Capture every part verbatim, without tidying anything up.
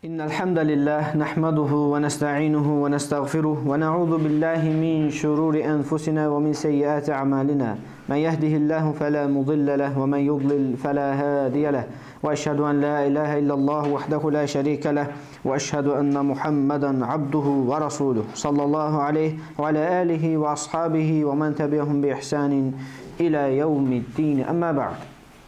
إن الحمد لله نحمده ونستعينه ونستغفره ونعوذ بالله من شرور أنفسنا ومن سيئات أعمالنا من يهده الله فلا مضل له ومن يضلل فلا هادي له وأشهد أن لا إله إلا الله وحده لا شريك له وأشهد أن محمدا عبده ورسوله صلى الله عليه وعلى آله وأصحابه ومن تبعهم بإحسان إلى يوم الدين أما بعد.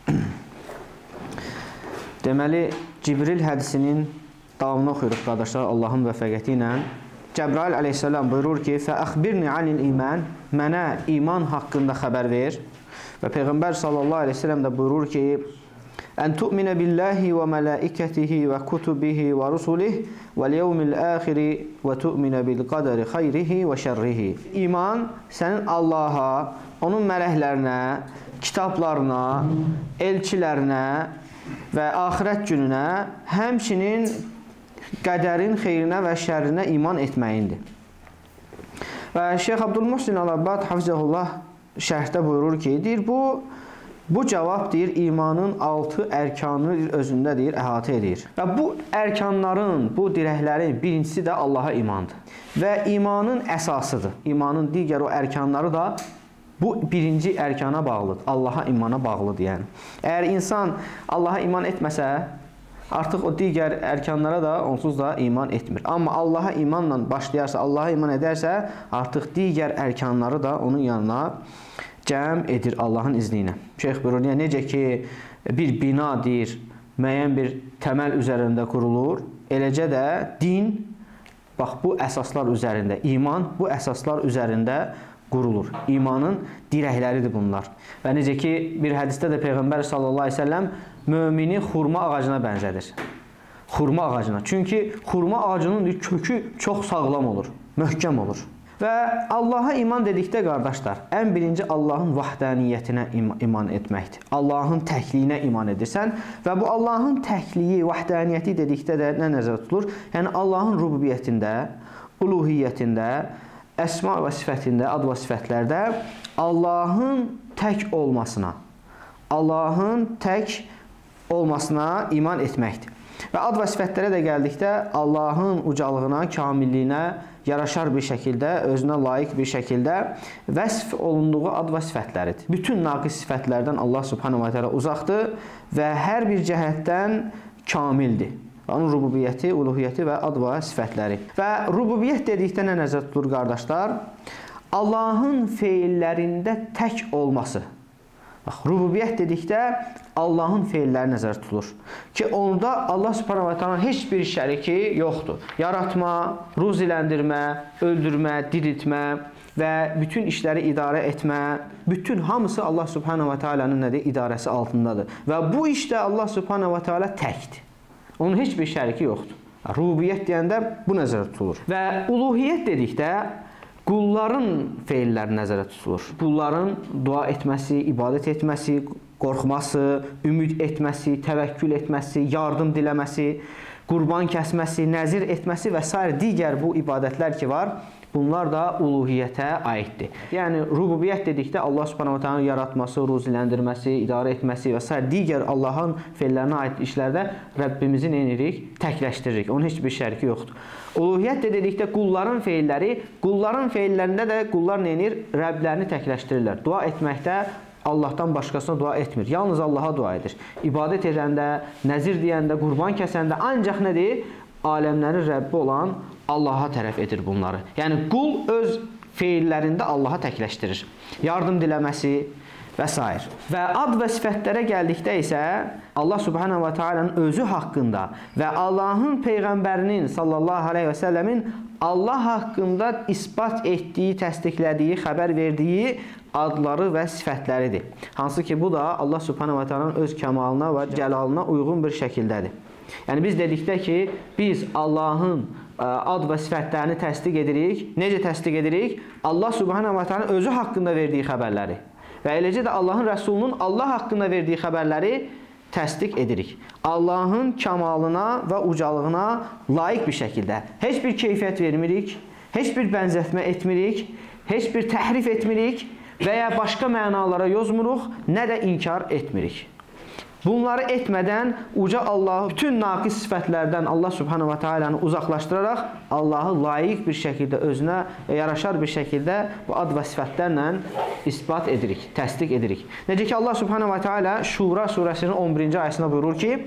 Deməli, Cibril hədisinin davamını oxuyuruq qardaşlar Allahın vəfəqəti ilə. Cəbrail aleyhissalam buyurur ki, فَأَخْبِرْنِ عَنِ الْإِيمَانِ Mənə iman haqqında xəbər ver. Və Peyğəmbər sallallahu aleyhi ve sellem də buyurur ki, أَنْ تُؤْمِنَ بِاللّٰهِ وَمَلَائِكَتِهِ وَكُتُبِهِ وَرُسُلِهِ وَالْيَوْمِ الْآخِرِ وَتُؤْمِنَ بِالْقَدَرِ خَيْرِهِ وَشَرِّهِ İman sənin Allaha, onun mələklərinə, kitablarına, elçilərinə və axirət gününə, həmçinin qədərin xeyrinə və şərrinə iman etməyindir. Və Şeyx Abdülmuhsin Al-Abbad Hafizəhullah şərhdə buyurur ki, deyir, bu, bu cavab deyir, imanın altı ərkanını özündə deyir, əhatə edir. Və bu ərkanların, bu dirəklərin birincisi də Allaha imandır. Və imanın əsasıdır. İmanın digər o ərkanları da bu birinci ərkana bağlıdır, Allaha imana bağlıdır yəni. Əgər insan Allaha iman etməsə, artıq o digər ərkanlara da onsuz da iman etmir. Amma Allaha imanla başlayarsa, Allaha iman edərsə, artıq digər ərkanları da onun yanına cəm edir Allahın izni ilə. Şeyx buyurur, necə ki bir bina deyir, müəyyən bir təməl üzərində qurulur, eləcə də din, bax bu əsaslar üzərində, iman bu əsaslar üzərində qurulur. İmanın dirəkləridir bunlar. Və necə ki, bir hədisdə də Peyğəmbər sallallahu aleyhi ve sellem mümini xurma ağacına bənzədir. Xurma ağacına. Çünki xurma ağacının kökü çox sağlam olur, möhkəm olur. Və Allaha iman dedikdə, qardaşlar, ən birinci Allahın vahdaniyyətinə iman etməkdir. Allahın təkliyinə iman edirsən və bu Allahın təkliyi, vahdaniyyəti dedikdə də nə nəzərdə tutulur? Yəni, Allahın rububiyyətində, uluhiyyətində, əsma və sifətində, ad və sifətlərdə Allahın tək olmasına, Allahın tək olmasına iman etməkdir. Və ad və sifətlərə də gəldikdə Allahın ucalığına, kamilliyinə yaraşar bir şəkildə, özünə layiq bir şəkildə vəsf olunduğu ad və sifətləridir. Bütün naqis sifətlərdən Allah subhanahu wa ta'ala uzaqdır və hər bir cəhətdən kamildir. Onun rububiyyəti, uluhiyyəti və ad və sifətləri. Və rububiyyət dedikdə nə nəzər tutulur, qardaşlar? Allahın feillərində tək olması. Bax, rububiyyət dedikdə Allahın feilləri nəzər tutulur. Ki, onda Allah subhanahu wa ta'ala heç bir şəriki yoxdur. Yaratma, ruziləndirmə, öldürmə, diriltmə və bütün işləri idarə etmə, bütün hamısı Allah subhanahu wa ta'alanın nədir? İdarəsi altındadır. Və bu işdə Allah subhanahu wa ta'ala təkdir. Onun heç bir şəriki yoxdur. Rububiyyət deyəndə bu nəzərdə tutulur. Və uluhiyyət dedikdə qulların feilləri nəzərdə tutulur. Qulların dua etməsi, ibadət etməsi, qorxması, ümid etməsi, təvəkkül etməsi, yardım diləməsi, qurban kəsməsi, nəzir etməsi və s. digər bu ibadətlər ki var, bunlar da uluhiyyətə aiddir. Yəni, rububiyyət dedikdə Allah subhanahu wa ta'ala yaratması, ruziləndirməsi, idarə etməsi və s. digər Allahın feillərinə aid işlərdə Rəbbimizi neynirik? Təkləşdiririk. Onun heç bir şəriki yoxdur. Uluhiyyət də dedikdə qulların feilləri, qulların feillərində də qullar neynir? Rəblərini təkləşdirirlər. Dua etməkdə Allahdan başqasına dua etmir. Yalnız Allaha dua edir. İbadət edəndə, nəzir deyəndə, qurban kəsəndə ancaq nədir? Aləmlərin Rəbbi olan Allaha tərəf edir bunları. Yəni, qul öz feillərində Allaha təkləşdirir. Yardım diləməsi və s. Və ad və sifətlərə gəldikdə isə Allah subhanahu wa ta'alanın özü haqqında və Allahın Peyğəmbərinin sallallahu aleyhi və səlləmin Allah haqqında isbat etdiyi, təsdiqlədiyi, xəbər verdiyi adları və sifətləridir. Hansı ki, bu da Allah subhanahu wa ta'alanın öz kəmalına və cəlalına uyğun bir şəkildədir. Yəni, biz dedikdə ki, biz Allahın ad və sifətlərini təsdiq edirik. Necə təsdiq edirik? Allah subhanahu wa ta'ala özü haqqında verdiyi xəbərləri və eləcə də Allahın Rəsulunun Allah haqqında verdiyi xəbərləri təsdiq edirik. Allahın kamalına və ucalığına layiq bir şəkildə. Heç bir keyfiyyət vermirik, heç bir bənzətmə etmirik, heç bir təhrif etmirik və ya başqa mənalara yozmuruq, nə də inkar etmirik. Bunları etmədən uca Allahı bütün naqis sifətlərdən Allah subhanahu wa ta'alanı uzaqlaşdıraraq Allahı layiq bir şəkildə, özünə yaraşar bir şəkildə bu ad və sifətlərlə isbat edirik, təsdiq edirik. Necə ki Allah subhanahu wa ta'ala Şura surəsinin on birinci ayəsində buyurur ki: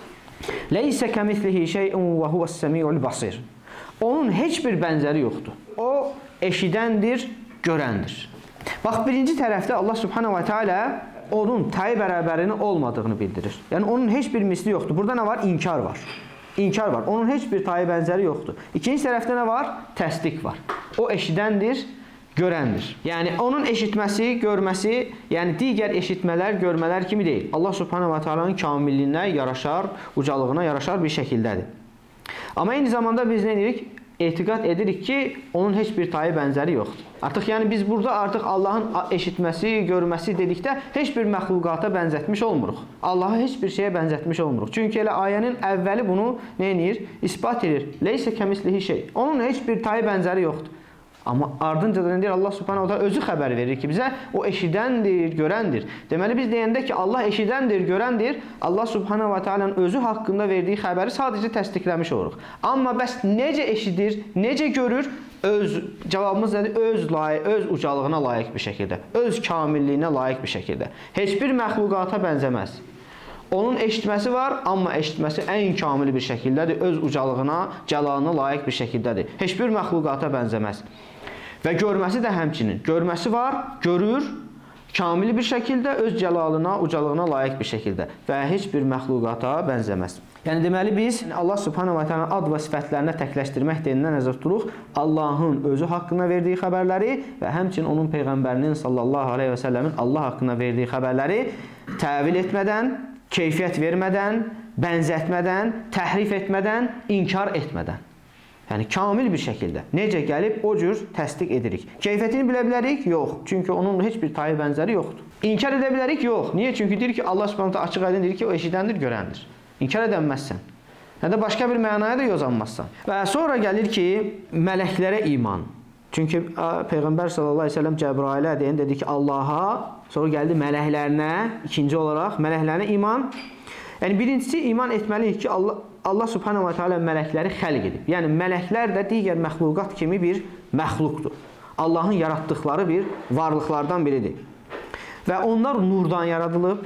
"Leysə kəmislihi şey'un və huvəs-səmi'ul basir." Onun heç bir bənzəri yoxdur. O eşidəndir, görəndir. Bax, birinci tərəfdə Allah subhanahu wa ta'ala onun tayı bərabərinin olmadığını bildirir. Yəni, onun heç bir misli yoxdur. Burada nə var? İnkar var. İnkar var. Onun heç bir tayı bənzəri yoxdur. İkinci tərəfdə nə var? Təsdiq var. O eşidəndir, görəndir. Yəni, onun eşitməsi, görməsi, yəni digər eşitmələr, görmələr kimi deyil. Allah subhanahu wa ta'alanın kamilliyinə yaraşar, ucalığına yaraşar bir şəkildədir. Amma eyni zamanda biz nə edirik? Etiqad edirik ki, onun heç bir tayı bənzəri yoxdur. Artıq yəni biz burada artıq Allahın eşitməsi, görməsi dedikdə heç bir məxluqata bənzətmiş olmuruq. Allahı heç bir şeyə bənzətmiş olmuruq. Çünki elə ayənin əvvəli bunu nə edir? İsbat edir. Leysə kəmislihi şey. Onun heç bir tayı bənzəri yoxdur. Amma ardınca da deyir, Allah subhanahu wa ta'ala özü xəbər verir ki, bizə o eşidəndir, görəndir. Deməli, biz deyəndə ki, Allah eşidəndir, görəndir, Allah subhanahu wa ta'alanın özü haqqında verdiyi xəbəri sadəcə təsdiqləmiş oluruq. Amma bəs necə eşidir, necə görür? Öz cavabımız nədir? Öz layiq, öz ucalığına layiq bir şəkildə, öz kamilliyinə layiq bir şəkildə. Heç bir məxluqata bənzəməz. Onun eşitməsi var, amma eşitməsi ən kamil bir şəkildədir, öz ucalığına, cəlalına layiq bir şəkildədir. Heç bir məxluqata bənzəməz. Və görməsi də həmçinin. Görməsi var, görür, kamil bir şəkildə, öz cəlalına, ucalığına layiq bir şəkildə və heç bir məxluqata bənzəməz. Yəni, deməli biz Allah subhanahu wa ta'ala ad və sifətlərinə təkləşdirmək deyindən nəzər tuturuq, Allahın özü haqqında verdiyi xəbərləri və həmçinin onun Peyğəmbərinin sallallahu aleyhi və səlləmin Allah haqqında verdiyi xəbərləri təvil etmədən, keyfiyyət vermədən, bənzətmədən, təhrif etmədən, inkar etmədən. Yəni, kamil bir şəkildə. Necə gəlib, o cür təsdiq edirik. Keyfiyyətini bilə bilərik? Yox. Çünki onun heç bir tayı bənzəri yoxdur. İnkar edə bilərik? Yox. Niyə? Çünki deyir ki, Allah subhanahu ta'ala açıq aydın deyir ki, o eşidəndir, görəndir. İnkar edənməzsən. Ya da başqa bir mənaya da yozanmazsan. Və sonra gəlir ki, mələklərə iman. Çünki Peyğəmbər sallallahu aleyhi ve sellem Cəbrailə deyən dedi ki, Allaha, sonra gəldi mələklərinə, ikinci olaraq mələklərinə iman. Yəni, birincisi iman etməliyik ki, Allah, Allah subhanahu wa ta'ala mələkləri xəlq edib. Yəni, mələklər də digər məxluqat kimi bir məxluqdur. Allahın yaratdıqları bir varlıqlardan biridir. Və onlar nurdan yaradılıb.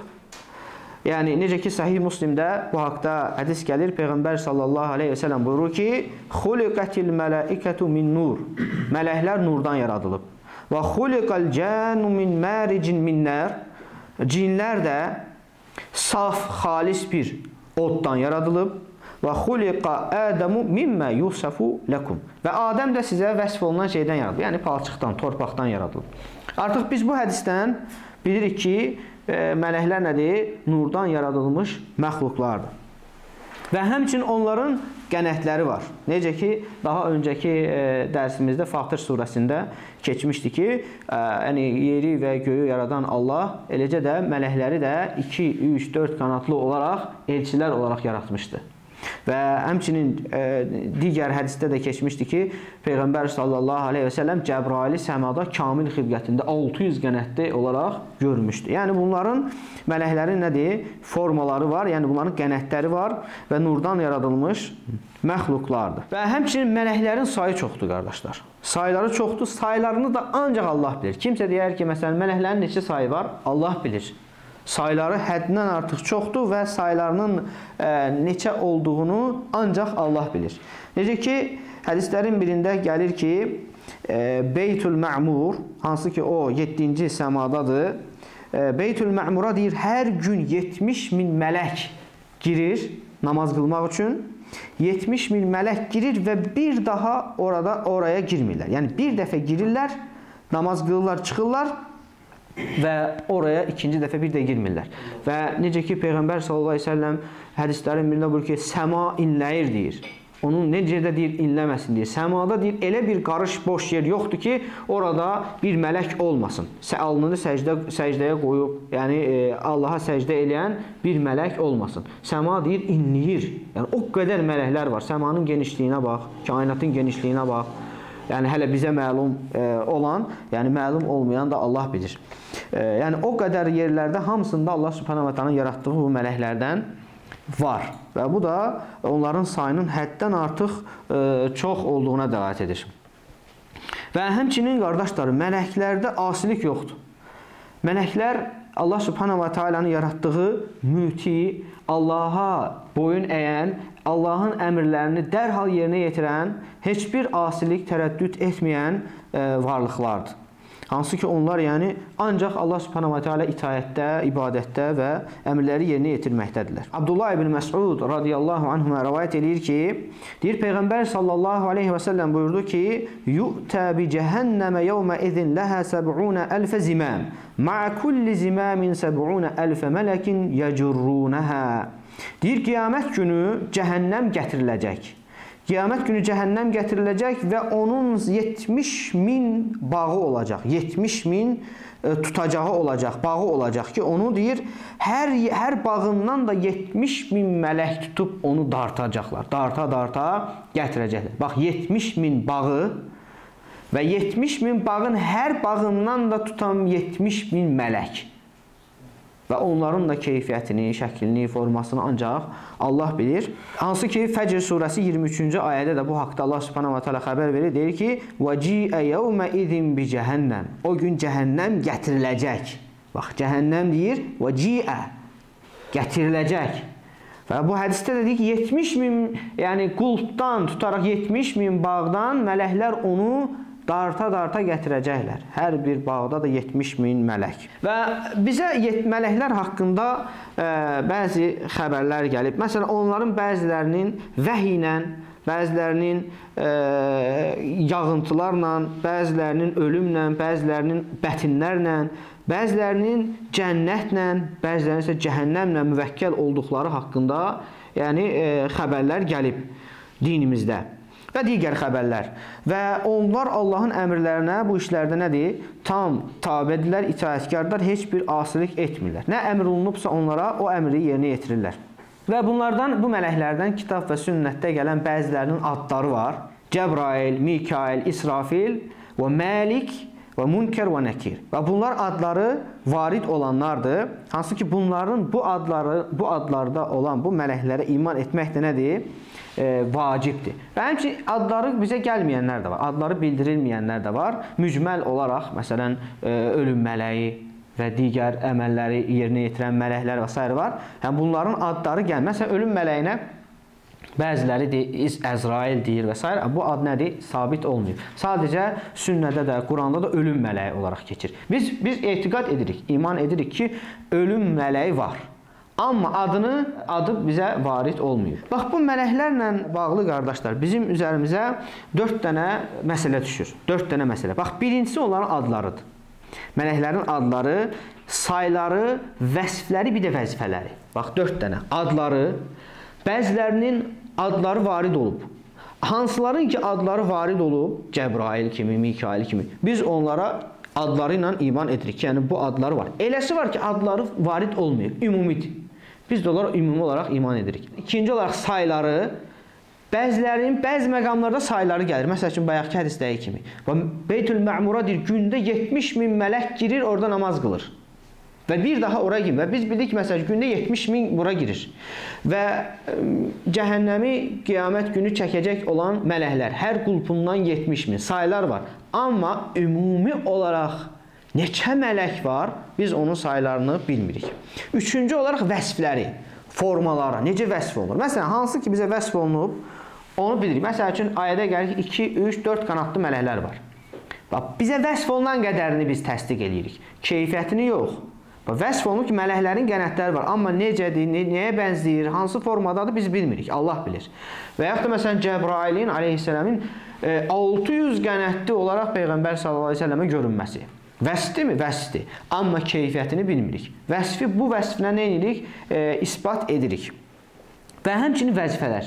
Yəni, necə ki, Sahih Müslimdə bu haqda hədis gəlir. Peyğəmbər sallallahu aleyhi ve sellem buyurur ki, xuliqətil mələikətu min nur. Mələklər nurdan yaradılıb. Və xuliqəl cənu min məricin min nər. Cinlər də saf, xalis bir oddan yaradılıb. Və xuliqa Ədəmu mimmə yusafu ləkum. Və Adəm də sizə vəsf olunan şeydən yaradılıb. Yəni, palçıqdan, torpaqdan yaradılıb. Artıq biz bu hədisdən bilirik ki, e, mələklər nədir? Nurdan yaradılmış məxluqlardır. Və həmçinin onların qənətləri var. Necə ki, daha öncəki e, dərsimizdə Fatır surəsində keçmişdi ki, e, yəni, yeri və göyü yaradan Allah, eləcə də mələkləri də iki, üç, dörd qanatlı olaraq, elçilər olaraq yaratmışdı. Və həmçinin e, digər hədisdə də keçmişdi ki, Peyğəmbər sallallahu aleyhi və səlləm Cəbraili səmada kamil xilqətində altı yüz qənətli olaraq görmüşdü. Yəni, bunların mələklərin nədir? Formaları var, yəni bunların qənətləri var və nurdan yaradılmış məxluqlardır. Və həmçinin mələklərin sayı çoxdur, qardaşlar. Sayları çoxdur, saylarını da ancaq Allah bilir. Kimsə deyər ki, məsələn, mələklərin neçə sayı var? Allah bilir. Sayları həddindən artıq çoxdur və saylarının e, neçə olduğunu ancaq Allah bilir. Necə ki, hədislərin birində gəlir ki, e, Beytül Mə'mur, hansı ki o yeddinci səmadadır, e, Beytül Mə'mura deyir, hər gün yetmiş min mələk girir namaz qılmaq üçün. yetmiş min mələk girir və bir daha orada oraya girmirlər. Yəni, bir dəfə girirlər, namaz qılırlar, çıxırlar və oraya ikinci dəfə bir də girmirlər. Və necə ki, Peyğəmbər sallallahu aleyhi ve sellem hədislərin birində buyurur ki, səma inləyir deyir. Onun necə də deyir, inləməsin deyir. Səmada deyir, elə bir qarış boş yer yoxdur ki, orada bir mələk olmasın. Alnını səcdə, səcdəyə qoyub, yəni e, Allaha səcdə eləyən bir mələk olmasın. Səma deyir, inləyir. Yəni, o qədər mələklər var. Səmanın genişliyinə bax, kainatın genişliyinə bax. Yəni, hələ bizə məlum e, olan, yəni məlum olmayan da Allah bilir. Yəni o qədər yerlərdə hamısında Allah Subhanahu va Taala'nın yaratdığı bu mələklərdən var və bu da onların sayının həddən artıq çox olduğuna dəlalət edir. Və həmçinin qardaşlar, mələklərdə asilik yoxdur. Mələklər Allah Subhanahu va Taala'nın yaratdığı müti, Allaha boyun əyən, Allahın əmrlərini dərhal yerinə yetirən, heç bir asilik, tərəddüd etməyən varlıqlardır. Hansı ki onlar yəni ancaq Allah Subhanahu va Taala itaətdə, ibadətdə və əmrləri yerinə yetirməkdədirlər. Abdullah ibn Məs'ud radiyallahu anhuma rivayet edir ki, deyir Peyğəmbər sallallahu aleyhi və səlləm buyurdu ki, "Yu'ta bi cəhənnəmə yawma izin laha səb'una alf zimam, ma'a kulli zimamin səb'una alf mələkin yəcurrunaha." Deyir qiyamət günü cəhənnəm gətiriləcək. Qiyamət günü cəhənnəm gətiriləcək və onun yetmiş min bağı olacaq. yetmiş min tutacağı olacaq, bağı olacaq ki, onu deyir, hər, hər bağından da yetmiş min mələk tutub onu dartacaqlar. Darta-darta gətirəcəklər. Bax, yetmiş min bağı və yetmiş min bağın hər bağından da tutan yetmiş min mələk. Və onların da keyfiyyətini, şəklini, formasını ancaq Allah bilir. Hansı ki, Fəcr surəsi iyirmi üçüncü ayədə də bu haqda Allah Subhanahu va Taala xəbər verir. Deyir ki, وَجِيءَ يَوْمَ اِذٍ بِجَهَنَّمْ O gün cəhənnəm gətiriləcək. Bax, cəhənnəm deyir, وَجِيءَ gətiriləcək. Və bu hədisdə də deyir ki, yetmiş min, yəni qulpdan tutaraq yetmiş min bağdan mələklər onu darta-darta gətirəcəklər. Hər bir bağda da yetmiş min mələk. Və bizə mələklər haqqında ə, bəzi xəbərlər gəlib. Məsələn, onların bəzilərinin vəhy ilə, bəzilərinin ə, yağıntılarla, bəzilərinin ölümlə, bəzilərinin bətinlərlə, bəzilərinin cənnətlə, bəzilərinin isə cəhənnəmlə müvəkkəl olduqları haqqında yəni, ə, xəbərlər gəlib dinimizdə. Və digər xəbərlər. Və onlar Allahın əmrlərinə bu işlərdə nədir? Tam tabedirlər, itaətkardar, heç bir asilik etmirlər. Nə əmr olunubsa onlara o əmri yerinə yetirirlər. Və bunlardan, bu mələklərdən kitab və sünnətdə gələn bəzilərinin adları var. Cəbrail, Mikail, İsrafil və Məlik və Münkər və Nəkir. Və bunlar adları varid olanlardır. Hansı ki bunların bu adları, bu adlarda olan bu mələklərə iman etmək də nədir? E, vacibdir. Və həmçinin adları bizə gəlməyənlər də var. Adları bildirilməyənlər də var. Mücməl olaraq, məsələn, e, ölüm mələyi və digər əməlləri yerinə yetirən mələklər və s. var. Yəni, bunların adları gəl. Məsələn, ölüm mələyinə bəziləri deyir, Əzrail deyir və s. Bu ad nədir? Sabit olmuyor. Sadəcə sünnədə də, Quranda da ölüm mələyi olaraq keçir. Biz, biz etiqad edirik, iman edirik ki, ölüm mələyi var. Amma adını, adı bizə varid olmuyor. Bax, bu mələklərlə bağlı qardaşlar, bizim üzərimizə dörd dənə məsələ düşür. Dörd dənə məsələ. Bax, birincisi onların adlarıdır. Mələklərin adları, sayları, vəsfləri, bir də vəzifələri. Bax, dörd dənə adları, bəzilərinin adları varid olub. Hansıların ki, adları varid olub, Cəbrail kimi, Mikail kimi, biz onlara adları ilə iman edirik ki, yəni bu adları var. Eləsi var ki, adları varid olmuyor, ümumidir. Biz də onlara ümumi olaraq iman edirik. İkinci olaraq sayları, bəzilərinin, bəzi məqamlarda sayları gəlir. Məsəl üçün, bayaqki hədisdəyi kimi. Beytül Mə'mura deyir, gündə yetmiş min mələk girir, orada namaz qılır. Və bir daha ora girir. Və biz bildik, məsəl gündə yetmiş min bura girir. Və ə, cəhənnəmi qiyamət günü çəkəcək olan mələklər, hər qulpundan yetmiş min saylar var. Amma ümumi olaraq neçə mələk var, biz onun saylarını bilmirik. Üçüncü olaraq vəsfləri, formaları, necə vəsf olunur? Məsələn, hansı ki bizə vəsf olunub, onu bilirik. Məsəl üçün, ayədə gəlir ki, iki, üç, dörd qanadlı mələklər var. Bax, bizə vəsf olunan qədərini biz təsdiq edirik. Keyfiyyətini yox. Vəsf olunur ki, mələklərin qənətləri var. Amma necədir, ne, nəyə bənzəyir, hansı formadadır biz bilmirik. Allah bilir. Və yaxud da məsələn, Cəbrailin aleyhissələmin altı yüz qənətli olaraq Peyğəmbər sallallahu aleyhi və səlləmə görünməsi. Vəsfdir mi? Vəsfdir. Amma keyfiyyətini bilmirik. Vəsfi bu vəsfinə nə edirik? E, isbat edirik. Və həmçinin vəzifələr.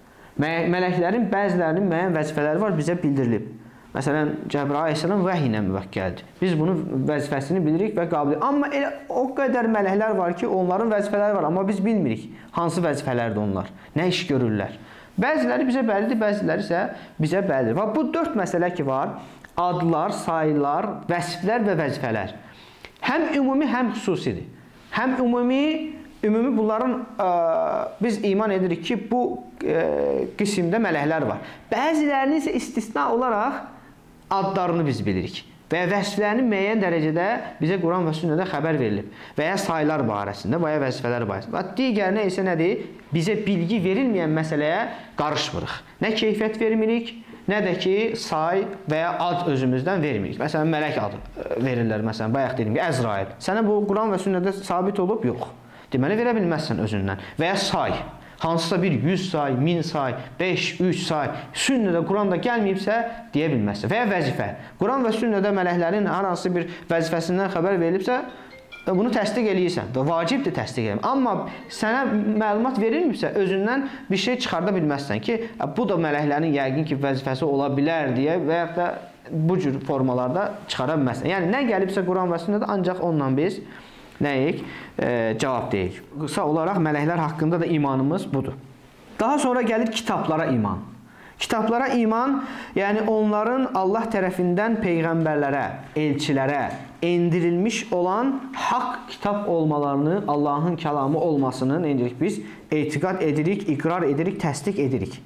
Mələklərin bəzilərinin müəyyən vəzifələri var, bizə bildirilib. Məsələn, Cəbrail aleyhissalam vəhy ilə müvəkkəldir. Biz bunun vəzifəsini bilirik və qabıl edirik. Amma elə o qədər mələklər var ki, onların vəzifələri var, amma biz bilmirik hansı vəzifələrdir onlar, nə iş görürlər. Bəziləri bizə bəllidir, bəziləri isə bizə bəllidir. Və bu dörd məsələ ki var, adlar, saylar, vəsflər və vəzifələr. Həm ümumi, həm xüsusidir. Həm ümumi, ümumi bunların ə, biz iman edirik ki, bu ə, qismdə mələklər var. Bəzilərinin isə istisna olaraq adlarını biz bilirik. Və vəzifələrini müəyyən dərəcədə bizə Quran və sünnədə xəbər verilib. Və ya saylar barəsində, və ya vəzifələr barəsində. Və digərinə isə nədir? Bizə bilgi verilməyən məsələyə qarışmırıq. Nə keyfiyyət vermirik, nə də ki, say və ya ad özümüzdən vermirik. Məsələn, mələk adı verirlər. Məsələn, bayaq dedim ki, Əzrail. Sənə bu Quran və sünnədə sabit olub? Yox. Deməli, verə bilməzsən özündən. Və ya say. Hansısa bir yüz say, min say, beş, üç say, sünnədə, Quranda gəlməyibsə, deyə bilməzsən. Və ya vəzifə. Quran və sünnədə mələklərin hər hansı bir vəzifəsindən xəbər verilibsə, bunu təsdiq eləyirsən və vacibdir təsdiq eləyəm. Amma sənə məlumat verilmibsə, özündən bir şey çıxarda bilməzsən ki, bu da mələklərin yəqin ki, vəzifəsi ola bilər deyə və ya da bu cür formalarda çıxara bilməzsən. Yəni, nə gəlibsə Quran və sünnədə ancaq onunla biz nəyik? E, cavab deyik. Qısa olaraq mələklər haqqında da imanımız budur. Daha sonra gəlir kitablara iman. Kitablara iman, yəni onların Allah tərəfindən peyğəmbərlərə, elçilərə endirilmiş olan haqq kitab olmalarını, Allahın kəlamı olmasını necə biz etiqad edirik, iqrar edirik, təsdiq edirik.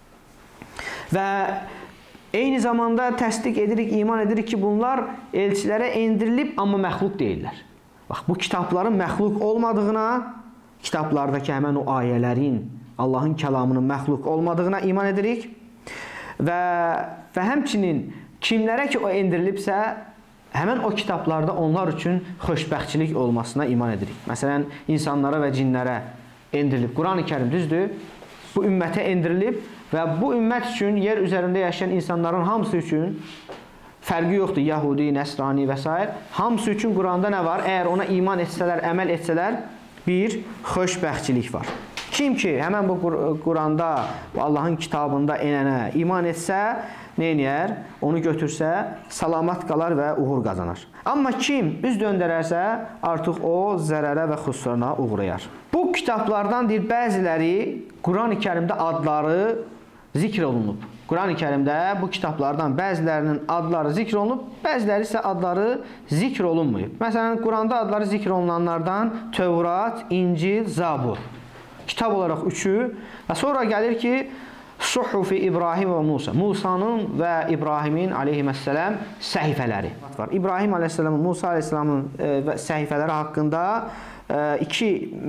Və eyni zamanda təsdiq edirik, iman edirik ki, bunlar elçilərə endirilib, amma məxluq deyirlər. Bax, bu kitabların məxluq olmadığına, kitablardakı həmən o ayələrin, Allahın kəlamının məxluq olmadığına iman edirik. Və, və həmçinin kimlərə ki, o endirilibsə, həmən o kitablarda onlar üçün xoşbəxtçilik olmasına iman edirik. Məsələn, insanlara və cinlərə endirilib. Quran-ı Kərim düzdür, bu ümmətə endirilib və bu ümmət üçün, yer üzərində yaşayan insanların hamısı üçün fərqi yoxdur, Yahudi, Nəsrani və s. Hamısı üçün Quranda nə var? Əgər ona iman etsələr, əməl etsələr, bir xoşbəxtçilik var. Kim ki, həmən bu Quranda, Allahın kitabında enənə iman etsə, nə eləyər? Onu götürsə, salamat qalar və uğur qazanar. Amma kim üz döndərərsə, artıq o zərərə və xüsrana uğrayar. Bu kitablardan deyir, bəziləri Quran-ı Kərimdə adları zikr olunub. Quran-ı Kərimdə bu kitablardan bəzilərinin adları zikr olunub, bəziləri isə adları zikr olunmayıb. Məsələn, Quranda adları zikr olunanlardan Tövrat, İncil, Zabur. Kitab olaraq üçü və sonra gəlir ki, Suhufi İbrahim və Musa. Musanın və İbrahimin aleyhisselam səhifələri var. İbrahim aleyhisselamın, Musa aleyhisselamın e, səhifələri haqqında e, iki,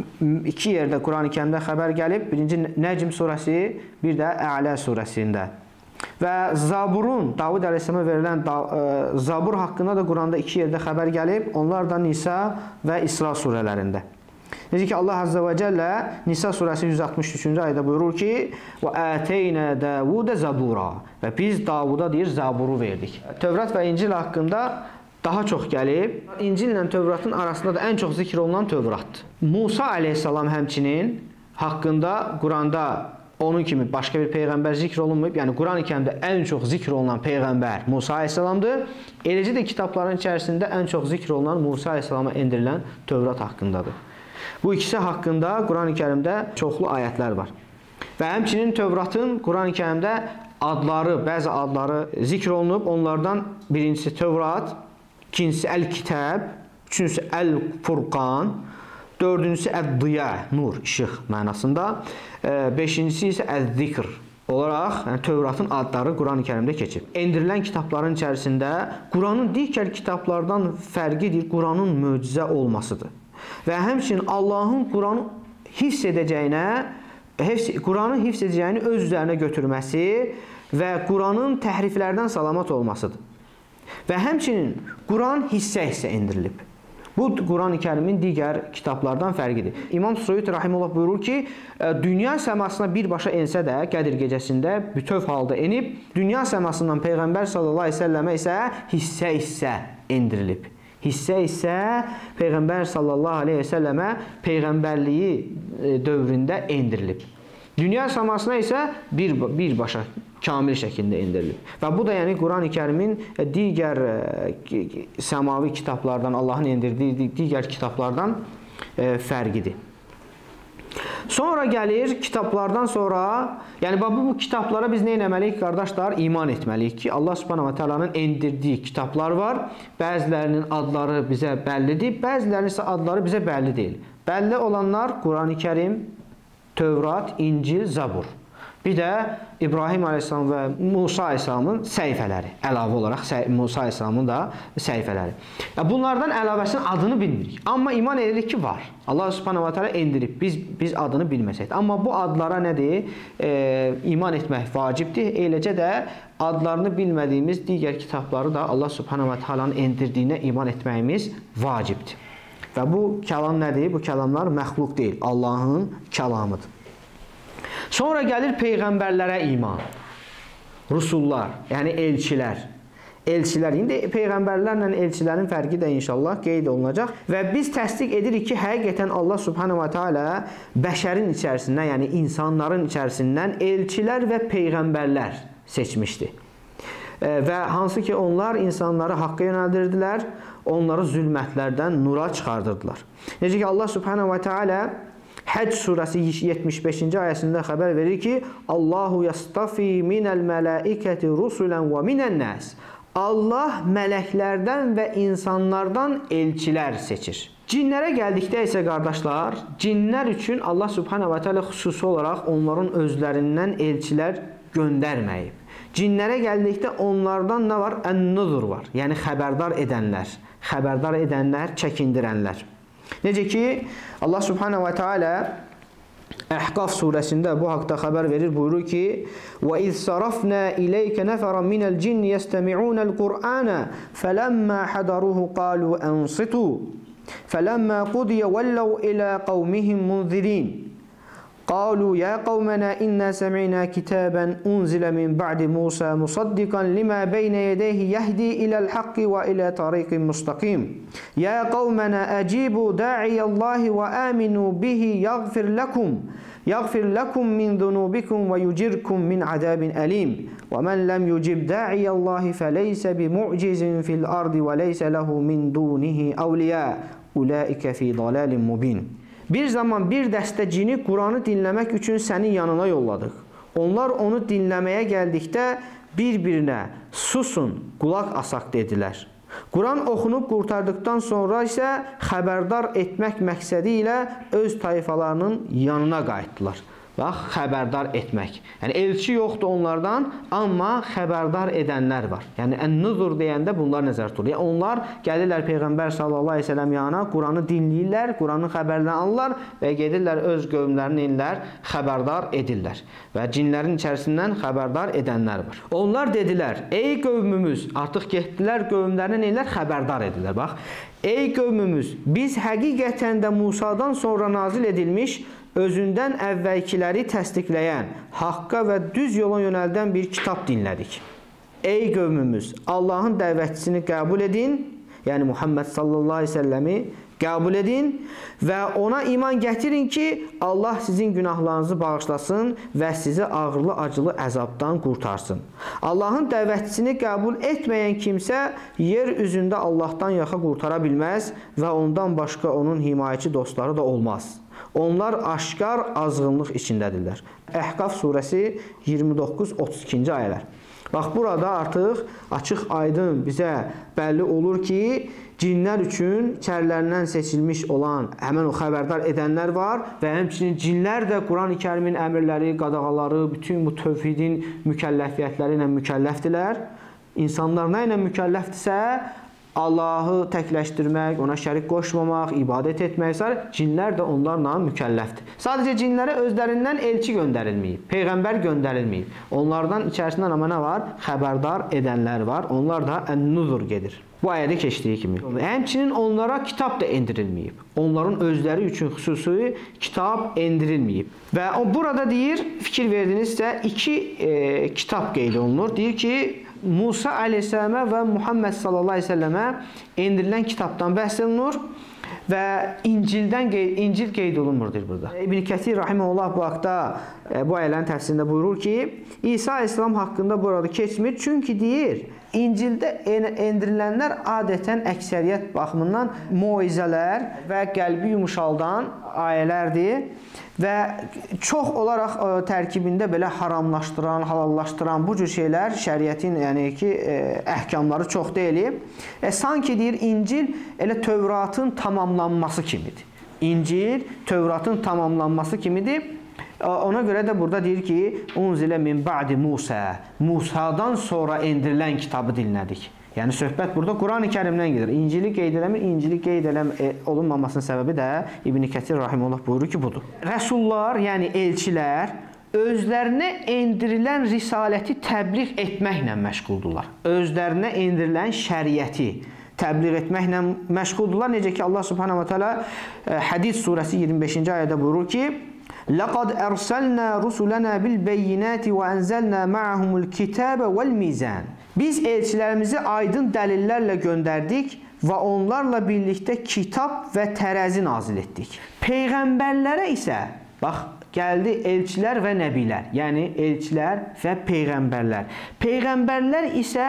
iki yerdə Quran-ı Kərimdə xəbər gəlib. Birinci Nəcm surəsi, bir də Ə'lə surəsində. Və Zaburun, Davud əleyhisselama verilən da, e, Zabur haqqında da Quranda iki yerdə xəbər gəlib. Onlar da Nisa və İsra surələrində. Necə ki, Allah Azze və Cəllə Nisa surəsi yüz altmış üçüncü ayda buyurur ki, وَأَتَيْنَا دَاوُدَ زَبُورًا və biz Davuda deyir, Zaburu verdik. Tövrat və İncil haqqında daha çox gəlib. İncil ilə Tövratın arasında da ən çox zikr olunan Tövratdır. Musa aleyhissalam həmçinin haqqında Quranda onun kimi başqa bir peyğəmbər zikr olunmayıb. Yəni, Quran-ı Kərimdə ən çox zikr olunan peyğəmbər Musa aleyhissalamdır. Eləcə də kitabların içərisində ən çox zikr olunan Musa aleyhissalama endirilən Tövrat haqqındadır. Bu ikisi haqqında Quran-ı Kərimdə çoxlu ayətlər var. Və həmçinin Tövratın Quran-ı Kərimdə adları, bəzi adları zikr olunub. Onlardan birincisi Tövrat, ikincisi Əl-Kitəb, üçüncüsü Əl-Furqan, dördüncüsü Əd-Diya, nur, işıq mənasında, beşincisi isə Əz-Zikr olaraq, yəni Tövratın adları Quran-ı Kərimdə keçib. Endirilən kitabların içərisində Quranın digər kitablardan fərqidir, Quranın möcüzə olmasıdır. Və həmçinin Allahın Quranı hifz edəcəyinə, Quranı hifz edəcəyini öz üzərinə götürməsi və Quranın təhriflərdən salamat olmasıdır. Və həmçinin Quran hissə-hissə endirilib. Bu, Quran-ı Kərimin digər kitablardan fərqidir. İmam Suyuti rahimehullah buyurur ki, dünya səmasına birbaşa ensə də, Qədir gecəsində bütöv halda enib, dünya səmasından Peyğəmbər sallallahu əleyhi və səlləmə isə hissə-hissə endirilib. Hissə-hissə Peyğəmbər sallallahu əleyhi və səlləmə Peyğəmbərliyi dövründə endirilib. Dünya səmasına isə bir, birbaşa kamil şəkildə endirilib. Və bu da yəni Quran-ı Kərimin digər səmavi kitablardan, Allahın endirdiyi digər kitablardan fərqidir. Sonra gəlir kitablardan sonra, yəni bu, bu kitablara biz nə etməliyik qardaşlar? İman etməliyik ki, Allah Subhanahu va Taala'nın endirdiyi kitablar var. Bəzilərinin adları bizə bəllidir, bəzilərinin isə adları bizə bəlli deyil. Bəlli olanlar Qurani-Kərim, Tövrat, İncil, Zabur. Bir də İbrahim Aleyhisselam və Musa Aleyhisselamın səhifələri, əlavə olaraq Musa Aleyhisselamın da səhifələri. Bunlardan əlavəsinin adını bilmirik. Amma iman edirik ki, var. Allah Subhanahu wa Taala endirib, biz biz adını bilməsək. Amma bu adlara nədir? E, iman etmək vacibdir. Eləcə də adlarını bilmədiyimiz digər kitabları da Allah Subhanahu wa Taala'nın endirdiyinə iman etməyimiz vacibdir. Və bu kəlam nədir? Bu kəlamlar məxluq deyil, Allahın kəlamıdır. Sonra gəlir peyğəmbərlərə iman. Rusullar, yəni elçilər. Elçilər, indi peyğəmbərlərlə elçilərin fərqi də inşallah qeyd olunacaq. Və biz təsdiq edirik ki, həqiqətən Allah Subhanahu wa Taala bəşərin içərisindən, yəni insanların içərisindən elçilər və peyğəmbərlər seçmişdi. Və hansı ki, onlar insanları haqqa yönəldirdilər, onları zülmətlərdən nura çıxardırdılar. Necə ki, Allah Subhanahu wa Taala Həcc surəsi yetmiş beşinci ayəsində xəbər verir ki, Allahu yastafi minəl mələikəti rusulən və minən nəs. Allah mələklərdən və insanlardan elçilər seçir. Cinlərə gəldikdə isə qardaşlar, cinlər üçün Allah Subhanahu wa Taala xüsusi olaraq onların özlərindən elçilər göndərməyib. Cinlərə gəldikdə onlardan nə var? Ən-nuzur var. Yəni xəbərdar edənlər, xəbərdar edənlər, çəkindirənlər. Necə ki, Allah Subhanahu wa Taala Əhqaf surəsində bu haqda xəbər verir, buyurur ki: "Və iz sarafna ilayka nafaran minal jinni yastami'unal Qur'ana falamma hadaruhu qalu ansitu falamma qudiya wallaw ila qaumihim munzirin." قالوا يا قومنا إنا سمعنا كتابا أنزل من بعد موسى مصدقا لما بين يديه يهدي إلى الحق وإلى طريق مستقيم يا قومنا أجيبوا داعي الله وآمنوا به يغفر لكم يغفر لكم من ذنوبكم ويجركم من عذاب أليم ومن لم يجب داعي الله فليس بمعجز في الأرض وليس له من دونه أولياء أولئك في ضلال مبين. Bir zaman bir dəstə cini Quranı dinləmək üçün sənin yanına yolladıq. Onlar onu dinləməyə gəldikdə bir-birinə susun, qulaq asaq dedilər. Quran oxunub qurtardıqdan sonra isə xəbərdar etmək məqsədi ilə öz tayfalarının yanına qayıtdılar. Bax, xəbərdar etmək. Yəni, elçi yoxdur onlardan, amma xəbərdar edənlər var. Yəni, ən-nuzur deyəndə bunlar nəzər tutulur. Yəni, onlar gəlirlər Peyğəmbər sallallahu aleyhi ve sellem yanına, Quranı dinləyirlər, Quranın xəbərini alırlar və gedirlər öz qövmlərini inlər, xəbərdar edirlər. Və cinlərin içərisindən xəbərdar edənlər var. Onlar dedilər, ey qövmümüz, artıq getdilər qövmlərini inlər, xəbərdar edirlər. Bax, ey qövmümüz, biz həqiqətən də Musadan sonra nazil edilmiş, özündən əvvəlkiləri təsdiqləyən, haqqa və düz yola yönəldən bir kitab dinlədik. Ey qövmümüz, Allahın dəvətçisini qəbul edin, yəni Muhammed sallallahu aleyhi ve selləmi qəbul edin və ona iman gətirin ki, Allah sizin günahlarınızı bağışlasın və sizi ağırlı acılı əzabdan qurtarsın. Allahın dəvətçisini qəbul etməyən kimsə yer üzündə Allahdan yaxa qurtara bilməz və ondan başqa onun himayəçi dostları da olmaz. Onlar aşkar azğınlıq içindədirlər. Əhqaf surəsi iyirmi doqquz otuz ikinci ayələr. Bax, burada artıq açıq aydın bizə bəlli olur ki, cinlər üçün içərilərindən seçilmiş olan həmən o xəbərdar edənlər var və həmçinin cinlər də Quran-ı Kərimin əmrləri, qadağaları, bütün bu tövhidin mükəlləfiyyətləri ilə mükəlləfdirlər. İnsanlar nə ilə mükəlləfdirsə, Allahı təkləşdirmək, ona şərik qoşmamaq, ibadət etmək, cinlər də onlarla mükəlləfdir. Sadəcə cinlərə özlərindən elçi göndərilməyib, peyğəmbər göndərilməyib. Onlardan içərisindən amma nə var? Xəbərdar edənlər var. Onlar da ən-nuzur gedir. Bu ayədə keçdiyi kimi. Həmçinin onlara kitab da endirilməyib. Onların özləri üçün xüsusi kitab endirilməyib. Və burada deyir, fikir verdinizsə, iki e, kitab qeyd olunur. Deyir ki, Musa aleyhissalama və Muhammed sallallahu aleyhi ve sellemə endirilən kitabdan bəhs olunur və İncildən qeyd, İncil qeyd olunmurdur burada. İbn Kəthir rahimehullah bu haqda bu ayələrin təfsirində buyurur ki, İsa aleyhissalam haqqında burada keçmir, çünki deyir, İncildə endirilənlər adətən əksəriyyət baxımından moizələr və qəlbi yumuşaldan ayələrdir və çox olaraq ə, tərkibində belə haramlaşdıran, halallaşdıran bu cür şeylər şəriətin, yəni ki, ə, əhkamları çox deyil. E, sanki deyir İncil elə Tövratın tamamlanması kimidir. İncil Tövratın tamamlanması kimidir. Ona görə də burada deyir ki, unzilə min ba'di Musa, Musadan sonra endirilən kitabı dinlədik. Yəni söhbət burada Quran-ı Kərimdən gedir. İncili qeyd eləmir, İncili qeyd eləm e, olunmamasının səbəbi də İbn Kəsir rahimehullah buyurur ki, budur. Rəsullar, yəni elçilər özlərinə endirilən risaləti təbliğ etməklə məşğuldurlar. Özlərinə endirilən şəriəti təbliğ etməklə məşğuldurlar. Necə ki, Allah Subhanahu wa Taala e, Hədid surəsi iyirmi beşinci ayədə buyurur ki, لَقَدْ أَرْسَلْنَا رُسُلَنَا بِالْبَيِّنَاتِ وَأَنْزَلْنَا مَعَهُمُ الْكِتَابَ وَالْمِيزَانِ Biz elçilərimizi aydın dəlillərlə göndərdik və onlarla birlikdə kitab və tərəzi nazil etdik. Peyğəmbərlərə isə, bax, gəldi elçilər və nəbilər, yəni elçilər və peyğəmbərlər. Peyğəmbərlər isə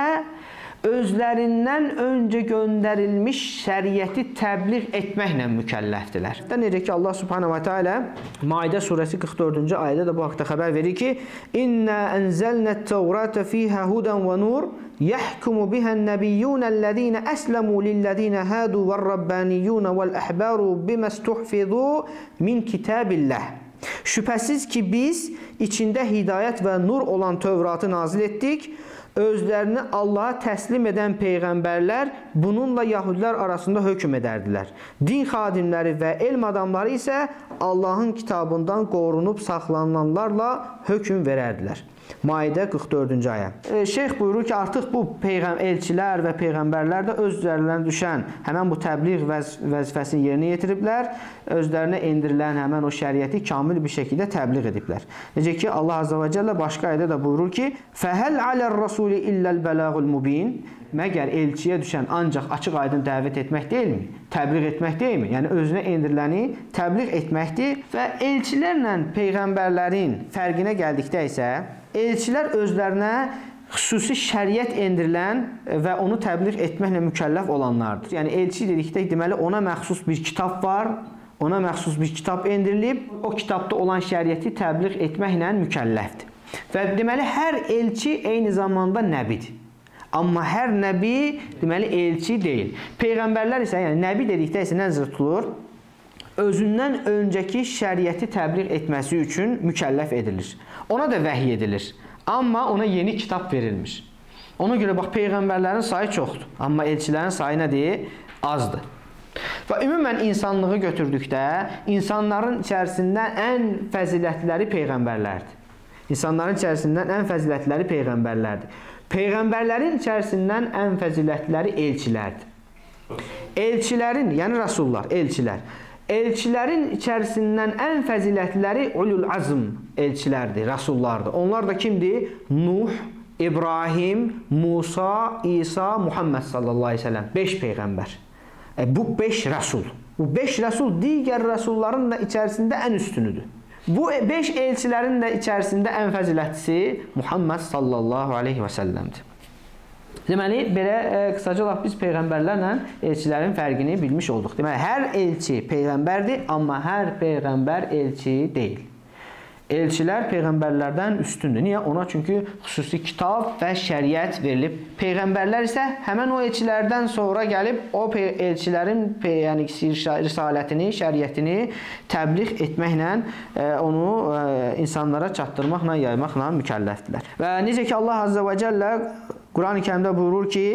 özlərindən öncə göndərilmiş şəriəti təbliğ etməklə mükəlləfdirlər. Necə ki, Allah Subhanahu wa Taala Maidə surəsi qırx dördüncü ayədə də bu haqda xəbər verir ki, İnna enzelnət-Tevrate fiha hudan və nur yahkumu biha'n-nabiyyunəl-lezina əslamu lil-lezina hadu ve'r-rabbaniyyun ve'l-ahbaru bimastuhfizu min kitabillah. Şübhəsiz ki, biz içində hidayət və nur olan Tövratı nazil etdik. Özlərini Allaha təslim edən peyğəmbərlər bununla yahudilər arasında hökm edərdilər. Din xadimləri və elm adamları isə Allahın kitabından qorunub saxlanılanlarla hökm verərdilər. Maidə qırx dördüncü ayə. E, Şeyx buyurur ki, artıq bu peyğəm elçilər və peyğəmbərlər də öz üzərlərinə düşən həmən bu təbliğ vəz vəzifəsini yerinə yetiriblər. Özlərinə endirilən həmən o şəriəti kamil bir şəkildə təbliğ ediblər. Necə ki, Allah Azza və Cəllə başqa ayədə də buyurur ki, فَهَلْ عَلَى الرَّسُولِ إِلَّا الْبَلَاغُ الْمُبِينَ Məgər elçiyə düşən ancaq açıq aydın dəvət etmək deyilmi? Təbliğ etmək deyilmi? Yəni özünə endiriləni təbliğ etməkdir və elçilərlə peyğəmbərlərin fərqinə gəldikdə isə elçilər özlərinə xüsusi şəriət endirilən və onu təbliğ etməklə mükəlləf olanlardır. Yəni elçi dedikdə deməli ona məxsus bir kitab var, ona məxsus bir kitab endirilib, o kitabda olan şəriəti təbliğ etməklə mükəlləfdir. Və deməli hər elçi eyni zamanda nəbidir. Amma hər nəbi deməli elçi deyil. Peyğəmbərlər isə, yəni nəbi dedikdə isə nəzərdə tutulur? Özündən öncəki şəriəti təbliğ etməsi üçün mükəlləf edilir. Ona da vəhiy edilir. Amma ona yeni kitab verilmiş. Ona görə bax, peyğəmbərlərin sayı çoxdur. Amma elçilərin sayı nədir? Azdır. Və ümumən insanlığı götürdükdə, insanların içərisindən ən fəzilətləri peyğəmbərlərdir. İnsanların içərisindən ən fəzilətləri peyğəmbərlərdir. Peyğəmbərlərin içərisindən ən fəzilətləri elçilərdir. Elçilərin, yəni rəsullar, elçilər. Elçilərin içərisindən ən fəzilətləri ulul azm elçilərdir, rəsullardır. Onlar da kimdir? Nuh, İbrahim, Musa, İsa, Muhammed sallallahu aleyhi ve sellem. Beş peyğəmbər. E, bu beş rəsul. Bu beş rəsul digər rəsulların da içərisində ən üstünüdür. Bu beş elçilərin də içərisində ən fəzilətlisi Muhammed sallallahu aleyhi və səlləmdir. Deməli, belə e, qısaca laf biz peyğəmbərlərlə elçilərin fərqini bilmiş olduq. Deməli, hər elçi peyğəmbərdir, amma hər peyğəmbər elçi deyil. Elçilər peyğəmbərlərdən üstündür. Niyə? Ona çünki xüsusi kitab və şəriət verilib. Peyğəmbərlər isə həmən o elçilərdən sonra gəlib o elçilərin yəni, risalətini, şəriətini təbliğ etməklə, e, onu e, insanlara çatdırmaqla, yaymaqla mükəlləfdirlər. Və necə ki, Allah Azza və Cəllə Quran-ı Kərimdə buyurur ki,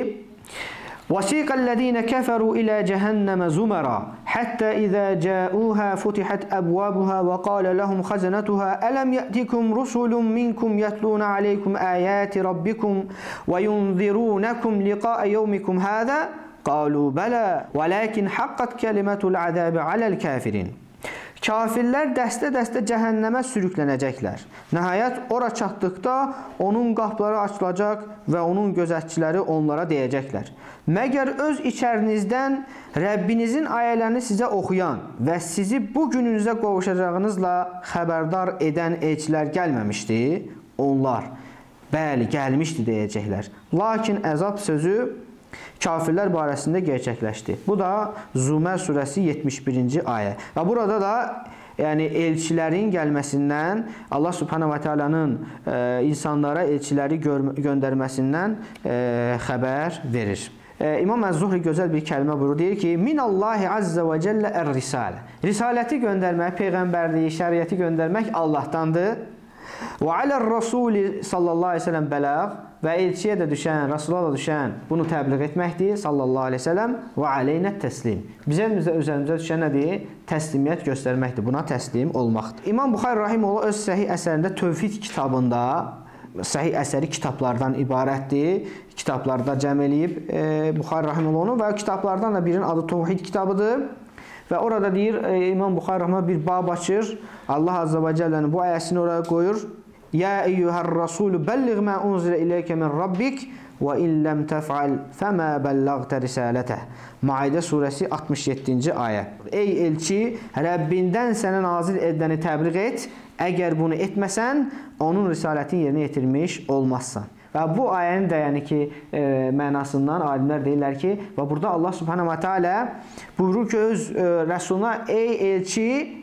وَسِيقَ الَّذ۪ينَ كَفَرُوا إِلَى جَهَنَّمَ زُمَرًا حَتَّى إِذَا جَاءُوهَا فُتِحَتْ أَبْوَابُهَا وَقَالَ لَهُمْ خَزَنَتُهَا أَلَمْ يَأْتِكُمْ رُسُلٌ مِّنْكُمْ يَتْلُونَ عَلَيْكُمْ آيَاتِ رَبِّكُمْ وَيُنذِرُونَكُمْ لِقَاءَ يَوْمِكُمْ هَذَا قَالُوا بَلَى وَلَكِنْ حَقَّتْ كَلِمَةُ الْعَذَابِ عَلَى الْكَافِرِينَ Kafirlər dəstə-dəstə cəhənnəmə sürüklənəcəklər. Nəhayət, ora çatdıqda onun qapıları açılacaq və onun gözətçiləri onlara deyəcəklər. Məgər öz içərinizdən Rəbbinizin ayələrini sizə oxuyan və sizi bu gününüzə qovuşacağınızla xəbərdar edən elçilər gəlməmişdi? Onlar, bəli, gəlmişdi deyəcəklər. Lakin əzab sözü kafirlər barəsində gerçəkləşdi. Bu da Zümər surəsi yetmiş birinci ayə. Və burada da yəni elçilərin gəlməsindən, Allah Subhanahu va Taala'nın e, insanlara elçiləri göndərməsindən e, xəbər verir. E, İmam Əz-Zuhri gözəl bir kəlmə buyurur, deyir ki, Minallahi azza və cəllə ər-risalə. Risaləti göndərmək, peyğəmbərliyi, şəriəti göndərmək Allahdandır. Və alər-rasuli sallallahu aleyhi ve sellem bələğ və elçiyə də düşən, Rasula da düşən bunu təbliğ etməkdir sallallahu aleyhi ve sellem və aleynət təslim. Bizə üzərimizə düşən nədir? Təslimiyyət göstərməkdir. Buna təslim olmaqdır. İmam Buxari Rahimoğlu öz səhih əsərində Tövhid kitabında, səhih əsəri kitablardan ibarətdir. Kitablarda cəm eləyib e, Buxari Rahimoğlu və kitablardan da birinin adı Tövhid kitabıdır. Və orada deyir, e, İmam Buxari Rahimoğlu bir bab açır. Allah Azza və Cəllənin bu ayəsini oraya qoyur. Ya eyyuhər rasulü bəlliğ mə unzilə iləykə min rabbik və in ləm təfəal fəmə bəllağtə risalətəh. Maidə surəsi altmış yeddinci ayə. Ey elçi, Rəbbindən sənə nazil ediləni təbliğ et. Əgər bunu etməsən, onun risalətini yerinə yetirmiş olmazsan. Və bu ayənin də yəni ki, e, mənasından alimlər deyirlər ki, və burada Allah Subhanahu wa Taala buyurur ki, öz e, Rəsuluna, ey elçi,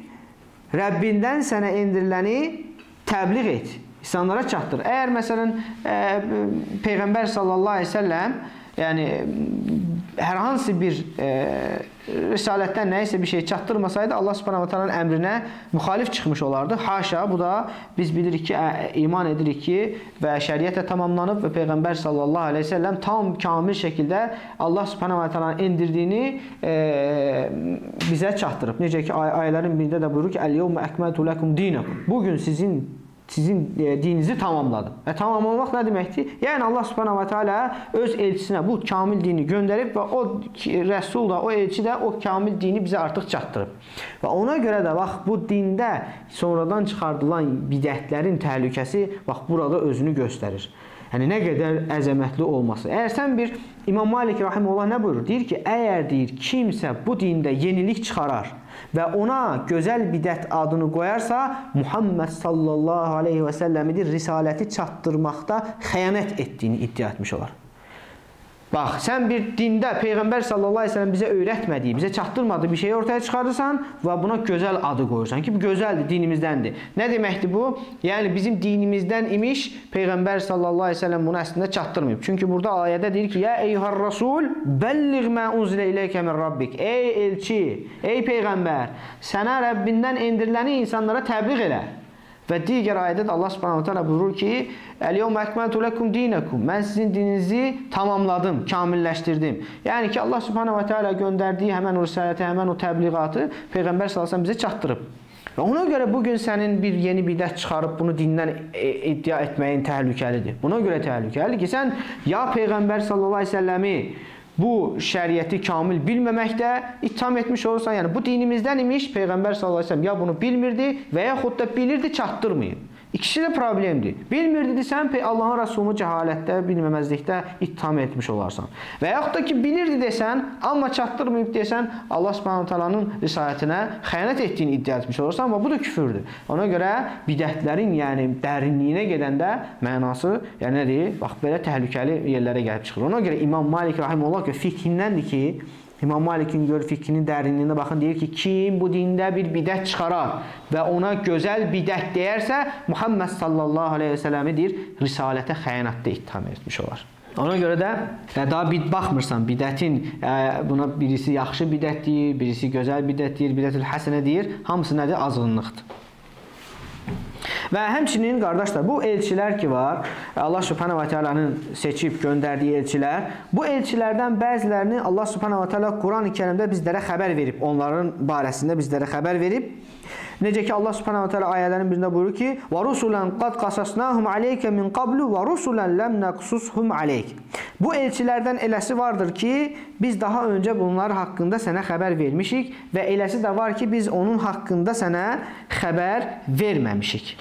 Rəbbindən sənə endiriləni təbliğ et, insanlara çatdır. Əgər məsələn e, Peyğəmbər sallallahu aleyhi ve sellem yəni hər hansı bir e, risalətdən nəyisə bir şey çatdırmasaydı, Allah Subhanahu wa Taala'nın əmrinə müxalif çıxmış olardı. Haşa, bu da biz bilirik ki, iman edirik ki və şəriət də tamamlanıb və Peyğəmbər sallallahu aleyhi ve sellem tam kamil şəkildə Allah Subhanahu wa Taala'nın endirdiyini e, bizə çatdırıb. Necə ki, ay ayələrin birində də buyurur ki, Əl-yevmə əkməltu ləkum dinakum. Bugün sizin sizin dininizi tamamladım. Və tamamlamaq nə deməkdir? Yəni Allah Subhanahu wa Taala öz elçisinə bu kamil dini göndərib və o Rəsul da, o elçi də o kamil dini bizə artıq çatdırıb. Və ona görə də bax bu dində sonradan çıxardılan bidətlərin təhlükəsi bax burada özünü göstərir. Yəni nə qədər əzəmətli olması. Əgər sən bir İmam Malik rahimehullah nə buyurur? Deyir ki, əgər deyir kimsə bu dində yenilik çıxarar və ona gözəl bidət adını qoyarsa, Muhammed sallallahu aleyhi və səlləmidir risaləti çatdırmaqda xəyanət etdiyini iddia etmiş olar. Bax, sən bir dində Peyğəmbər sallallahu aleyhi ve sellem bizə öyrətmədiyi, bizə çatdırmadığı bir şeyi ortaya çıxardırsan və buna gözəl adı qoyursan ki, bu gözəldir, dinimizdəndir. Nə deməkdir bu? Yəni bizim dinimizdən imiş, Peyğəmbər sallallahu aleyhi ve sellem bunu əslində çatdırmayıb. Çünki burada ayədə deyir ki, ya eyyuhər rasul bəlliğ mə unzilə iləykə min rabbik. Ey elçi, ey Peyğəmbər, sənə Rəbbindən endiriləni insanlara təbliğ elə. Və digər ayədə də Allah Subhanahu wa Taala buyurur ki, "Əl-yevmə əkməltu lekum dinakum." Mən sizin dininizi tamamladım, kamilləşdirdim. Yəni ki, Allah Subhanahu wa Taala göndərdiyi həmin o risaləti, həmin o təbliğatı Peyğəmbər sallallahu əleyhi və səlləm bizə çatdırıb. Və ona görə bu gün sənin bir yeni bidət çıxarıb bunu dindən iddia etməyin təhlükəlidir. Buna görə təhlükəlidir ki, sən ya Peyğəmbər sallallahu əleyhi və səlləmi bu şəriəti kamil bilməməkdə ittiham etmiş olursan, yəni bu dinimizdən imiş, Peyğəmbər sallallahu əleyhi və səlləm ya bunu bilmirdi və yaxud da bilirdi, çatdırmayıb. İkisi də problemdir. Bilmirdi desən, Allahın Rəsulunu cəhalətdə, bilməməzlikdə ittiham etmiş olarsan. Və yaxud da ki, bilirdi desən, amma çatdırmayıb desən, Allah Subhanahu taalanın risalətinə xəyanət etdiyini iddia etmiş olursan, amma bu da küfürdür. Ona görə bidətlərin, yəni dərinliyinə gedəndə mənası, yəni nədir? Bax, belə təhlükəli yerlərə gəlib çıxır. Ona görə İmam Malik rahimehullah ki, fiqhindəndir ki, İmam Malikin gör fikrinin dərinliyinə baxın, deyir ki, kim bu dində bir bidət çıxarar və ona gözəl bidət deyərsə, Muhammed sallallahu aleyhi və səlləmidir, risalətə xəyanətdə ittiham etmiş olar. Ona görə də daha bid baxmırsan, bidətin buna birisi yaxşı bidət deyir, birisi gözəl bidət deyir, bidətül həsənə deyir, hamısı nədir? Azğınlıqdır. Və həmçinin qardaşlar, bu elçilər ki var, Allah Subhanahu wa Taala'nın seçib göndərdiyi elçilər, bu elçilərdən bəzilərini Allah Subhanahu wa Taala Quran-ı Kərimdə bizlərə xəbər verib, onların barəsində bizlərə xəbər verib. Necə ki Allah Subhanahu wa Taala ayələrin birində buyurur ki: "Və rusulan qad qasasnahum aleyke min qablu və rusulan lam naqsushum aleyk." Bu elçilərdən eləsi vardır ki, biz daha öncə bunlar haqqında sənə xəbər vermişik və eləsi də var ki, biz onun haqqında sənə xəbər verməmişik.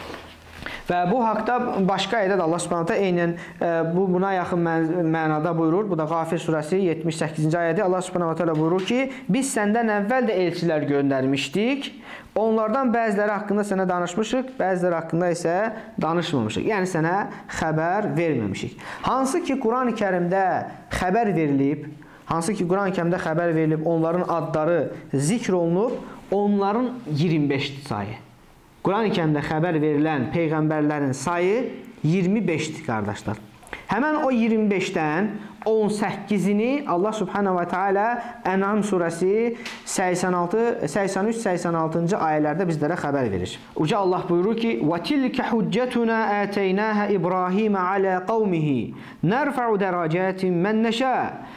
Və bu haqda başqa ayədə Allah Subhanahu taala eynən bu buna yaxın mənada buyurur. Bu da Qafir surəsi yetmiş səkkizinci ayədə Allah Subhanahu taala buyurur ki, biz səndən əvvəl də elçilər göndərmişdik. Onlardan bəziləri haqqında sənə danışmışıq, bəziləri haqqında isə danışmamışıq. Yəni sənə xəbər verməmişik. Hansı ki Quran-ı Kərimdə xəbər verilib, hansı ki Quran-ı Kərimdə xəbər verilib, onların adları zikr olunub, onların iyirmi beşdir sayı. Quran-ı Kərimdə xəbər verilən peyğəmbərlərin sayı iyirmi beşdir qardaşlar. Həmən o iyirmi beşdən on səkkizini Allah Subhanahu wa Taala Ən'am surəsi səksən altı, səksən üç səksən altıncı ayələrdə bizlərə xəbər verir. Uca Allah buyurur ki: "Və tilkə huccetuna ateynaha İbrahimə alə qavmihi nərfa'u dərəcətin mən nəşə.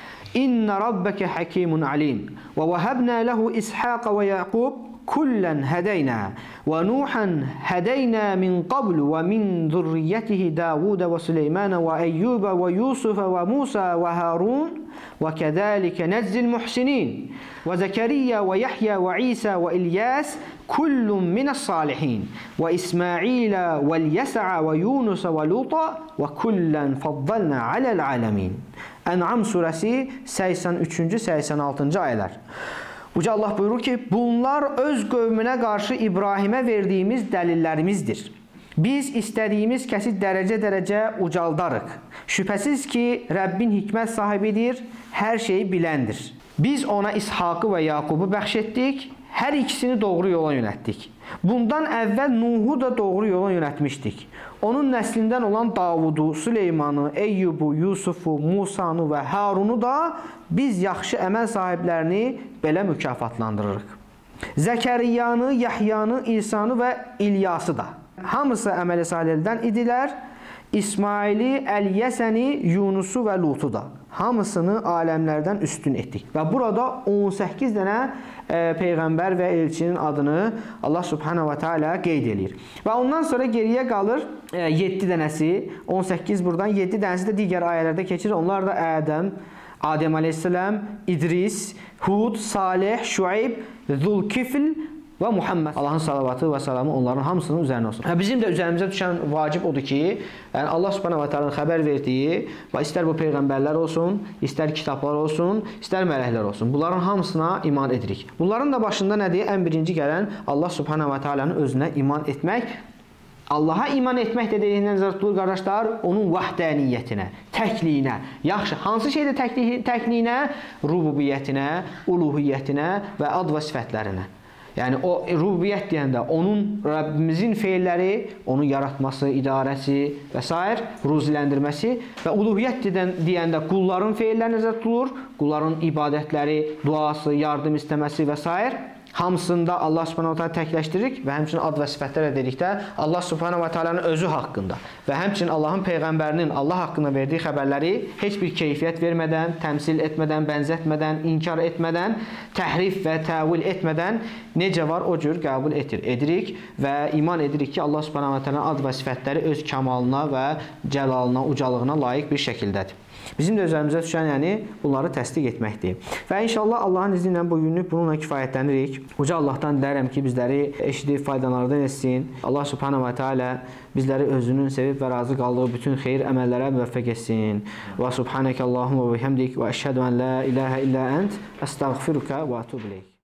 İnne rabbeke hakimun alim. Ve vehebna lehu İshaq ve Yaqub kullen hedeyna ve Nuhan hedeyna min qablu ve min zurriyetihi Davud ve Süleyman ve Eyyub ve Yusuf ve Musa ve Harun ve kezalike nezzil muhsinin ve Zekeriya ve Yahya ve İsa ve İlyas kullun minas salihin ve İsmail ve Yes'a ve Yunus ve Luta ve kullen faddalna alel alemin." Ən'am surəsi səksən üçüncü səksən altıncı ayələr. Uca Allah buyurur ki, bunlar öz qövmünə qarşı İbrahimə verdiyimiz dəlillərimizdir. Biz istədiyimiz kəsi dərəcə-dərəcə ucaldarıq. Şübhəsiz ki, Rəbbin hikmət sahibidir, hər şeyi biləndir. Biz ona İshaqı və Yaqubu bəxş etdik, hər ikisini doğru yola yönətdik. Bundan əvvəl Nuhu da doğru yola yönətmişdik. Onun nəslindən olan Davudu, Süleymanı, Eyyubu, Yusufu, Musanı və Harunu da biz yaxşı əməl sahiblərini belə mükafatlandırırıq. Zəkəriyanı, Yahyanı, İsanı və İlyası da. Hamısı əməli salihlərdən idilər. İsmaili, Əlyəsəni, Yunusu və Lutu da. Hamısını aləmlərdən üstün etdik. Və burada on səkkiz dənə e, Peyğəmbər və elçinin adını Allah Subhanahu wa Taala qeyd edir. Və ondan sonra geriyə qalır e, yeddi dənəsi. on səkkiz buradan, yeddi dənəsi də digər ayələrdə keçir. Onlar da Ədəm, Adəm əleyhissalam, İdris, Hud, Salih, Şuayb, Zulkifl və Muhammed. Allahın salavatı və salamı onların hamısının üzərinə olsun. Hə, bizim də üzərimizə düşən vacib odur ki, yəni Allah Subhanahu wa Taala'nın xəbər verdiyi, və istər bu peyğəmbərlər olsun, istər kitablar olsun, istər mələklər olsun. Bunların hamısına iman edirik. Bunların da başında nədir? Ən birinci gələn Allah Subhanahu wa Taala'nın özünə iman etmək. Allaha iman etmək dediyindən nəzərdə tutulur qardaşlar, onun vahdəniyyətinə, təkliyinə, yaxşı, hansı şeydə təkliyinə? Rububiyyətinə, uluhiyyətinə və ad və sifətlərinə. Yəni o rububiyyət deyəndə onun Rəbbimizin feilləri, onun yaratması, idarəsi və s. ruziləndirməsi və uluhiyyət deyəndə qulların feilləri nəzərdə tutulur, qulların ibadətləri, duası, yardım istəməsi və s. hamısında Allah Subhanahu wa Taala təkləşdiririk və həmçinin ad və sifətlərlə dedikdə Allah Subhanahu wa Taala'nın özü haqqında və həmçinin Allahın peyğəmbərinin Allah haqqında verdiyi xəbərləri heç bir keyfiyyət vermədən, təmsil etmədən, bənzətmədən, inkar etmədən, təhrif və təvil etmədən necə var o cür qəbul edir, edirik və iman edirik ki, Allah Subhanahu wa Taala'nın ad və sifətləri öz kəmalına və cəlalına, ucalığına layiq bir şəkildədir. Bizim də üzərimizə düşən yəni bunları təsdiq etməkdir. Və inşallah Allahın izni ilə bu günlük bununla kifayətlənirik. Uca Allahdan dilərəm ki, bizləri eşidib faydalardan etsin. Allah Subhanahu wa Taala bizləri özünün sevib və razı qaldığı bütün xeyir əməllərə müvəffəq etsin. Və subhanəkə Allahumma və bihamdik və əşhədu ən la ilahə illə ənt əstəğfiruka və atubu ileyk.